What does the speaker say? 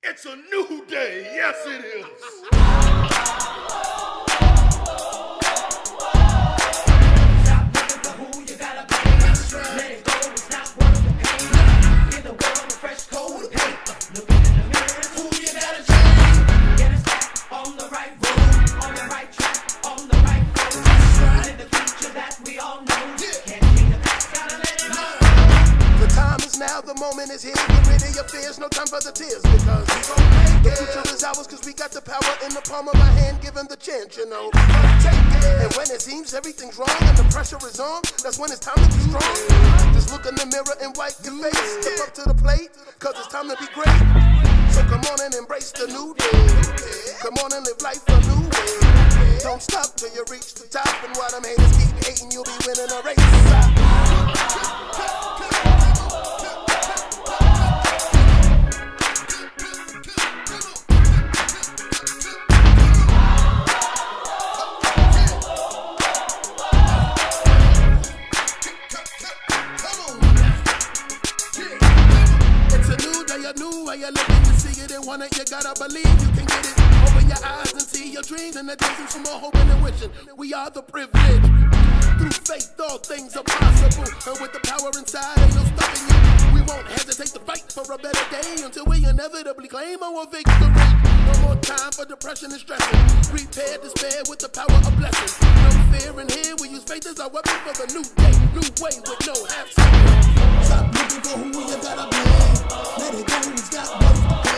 It's a new day. Yes, it is. Now the moment is here, get rid of your fears, no time for the tears, because we gon' make it. The future is ours, cause we got the power in the palm of our hand, given the chance, you know. Take it. And when it seems everything's wrong and the pressure is on, that's when it's time to be strong. Just look in the mirror and wipe your face, step up to the plate, cause it's time to be great. So come on and embrace the new day. Come on and live life a new way. Don't stop till you reach the top, and while them haters keep hating, you'll be winning a race. New way of living, you see it and want it, you gotta believe you can get it. Open your eyes and see your dreams and the distance from more hoping and wishing. We are the privileged. Through faith, all things are possible. And with the power inside, ain't no stopping you. We won't hesitate to fight for a better day until we inevitably claim our victory. No more time for depression and stressing. Repair despair with the power of blessing. No fear in here, we use faith as our weapon for the new day. New way with no half-stepping. Stop looking for who you gotta be. Let it go, it's got work.